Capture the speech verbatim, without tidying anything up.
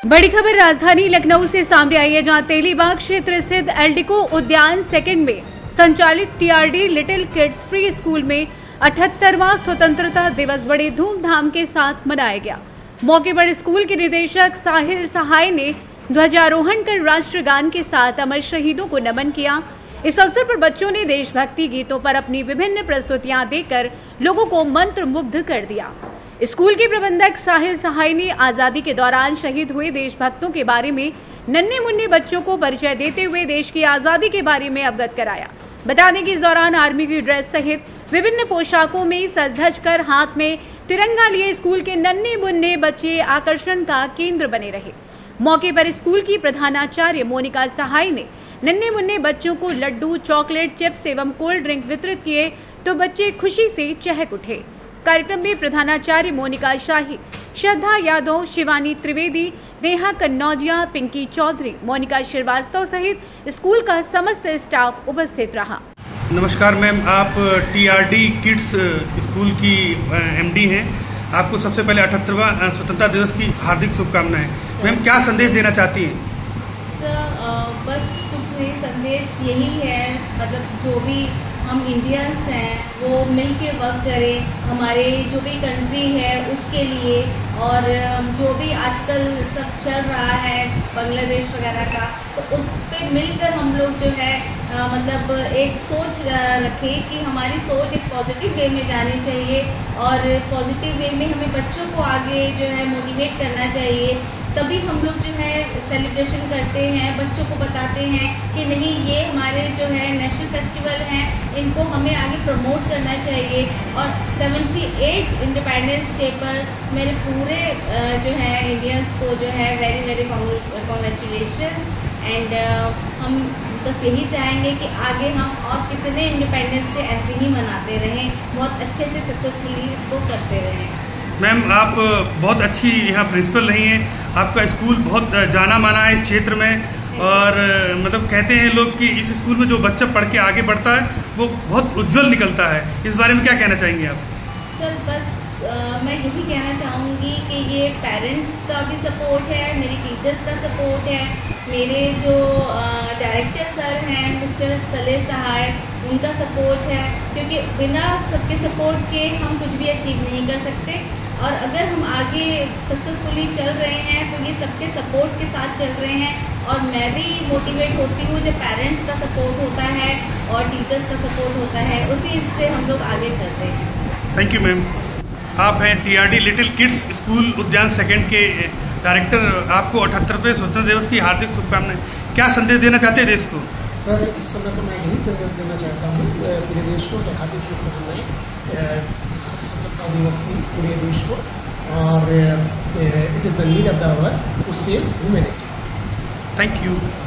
बड़ी खबर राजधानी लखनऊ से सामने आई है, जहां तेलीबाग क्षेत्र स्थित एल्डिको उद्यान सेकंड में संचालित TRD little kids pre school में अठहत्तरवां स्वतंत्रता दिवस बड़े धूमधाम के साथ मनाया गया। मौके पर स्कूल के निदेशक साहिल सहाय ने ध्वजारोहण कर राष्ट्रगान के साथ अमर शहीदों को नमन किया। इस अवसर पर बच्चों ने देशभक्ति गीतों पर अपनी विभिन्न प्रस्तुतियां देकर लोगों को मंत्रमुग्ध कर दिया। स्कूल के प्रबंधक साहिल सहाय ने आज़ादी के दौरान शहीद हुए देशभक्तों के बारे में नन्हे मुन्ने बच्चों को परिचय देते हुए देश की आज़ादी के बारे में अवगत कराया। बता दें कि इस दौरान आर्मी की ड्रेस सहित विभिन्न पोशाकों में सज धज कर हाथ में तिरंगा लिए स्कूल के नन्हे मुन्ने बच्चे आकर्षण का केंद्र बने रहे। मौके पर स्कूल की प्रधानाचार्य मोनिका सहाय ने नन्हे मुन्ने बच्चों को लड्डू, चॉकलेट, चिप्स एवं कोल्ड ड्रिंक वितरित किए तो बच्चे खुशी से चहक उठे। कार्यक्रम में प्रधानाचार्य मोनिका शाही, श्रद्धा यादव, शिवानी त्रिवेदी, नेहा कन्नौजिया, पिंकी चौधरी, मोनिका श्रीवास्तव सहित स्कूल का समस्त स्टाफ उपस्थित रहा। नमस्कार मैम, आप टीआरडी किड्स स्कूल की एमडी हैं। आपको सबसे पहले अठहत्तरवां स्वतंत्रता दिवस की हार्दिक शुभकामनाएं। मैम, क्या संदेश देना चाहती हैं? सर, बस कुछ नहीं, संदेश यही है, मतलब जो भी हम इंडियंस हैं वो मिल के वर्क करें हमारे जो भी कंट्री है उसके लिए, और जो भी आजकल सब चल रहा है बांग्लादेश वगैरह का, तो उस पे मिलकर हम लोग जो है आ, मतलब एक सोच रखें कि हमारी सोच एक पॉजिटिव वे में जानी चाहिए और पॉजिटिव वे में हमें बच्चों को आगे जो है मोटिवेट करना चाहिए। तभी हम लोग जो है सेलिब्रेशन करते हैं, बच्चों को बताते हैं कि नहीं, ये हमारे जो है नेशनल फेस्टिवल हैं, इनको हमें आगे प्रमोट करना चाहिए। और अठहत्तर इंडिपेंडेंस डे पर मेरे पूरे जो है इंडियंस को जो है वेरी वेरी कॉन्ग्रेचुलेशंस। एंड हम बस यही चाहेंगे कि आगे हम और कितने इंडिपेंडेंस डे ऐसे ही मनाते रहें, बहुत अच्छे से सक्सेसफुली इसको करते रहें। मैम, आप बहुत अच्छी यहाँ प्रिंसिपल रही हैं। आपका स्कूल बहुत जाना माना है इस क्षेत्र में, और मतलब कहते हैं लोग कि इस स्कूल में जो बच्चा पढ़ के आगे बढ़ता है वो बहुत उज्जवल निकलता है। इस बारे में क्या कहना चाहेंगे आप? सर, बस आ, मैं यही कहना चाहूँगी कि ये पेरेंट्स का भी सपोर्ट है, मेरी टीचर्स का सपोर्ट है, मेरे जो डायरेक्टर सर हैं मिस्टर सलेह सहाय, उनका सपोर्ट है, क्योंकि बिना सबके सपोर्ट के हम कुछ भी अचीव नहीं कर सकते। और अगर हम आगे सक्सेसफुली चल रहे हैं तो ये सबके सपोर्ट के साथ चल रहे हैं। और मैं भी मोटिवेट होती हूँ जब पेरेंट्स का सपोर्ट होता है और टीचर्स का सपोर्ट होता है, उसी से हम लोग आगे चलते हैं। Thank you ma'am. आप हैं TRD little kids school Udyan second के डायरेक्टर। आपको अठहत्तरवें स्वतंत्रता दिवस की हार्दिक शुभकामनाएं। क्या संदेश देना चाहते हैं देश को? सर, इस समय तो मैं यही संदेश देना चाहता हूँ पूरे देश को, हार्दिक शुभकामनाएं इस स्वतंत्रता दिवस की पूरे देश को। और it is the need of the hour to save humanity. Thank you.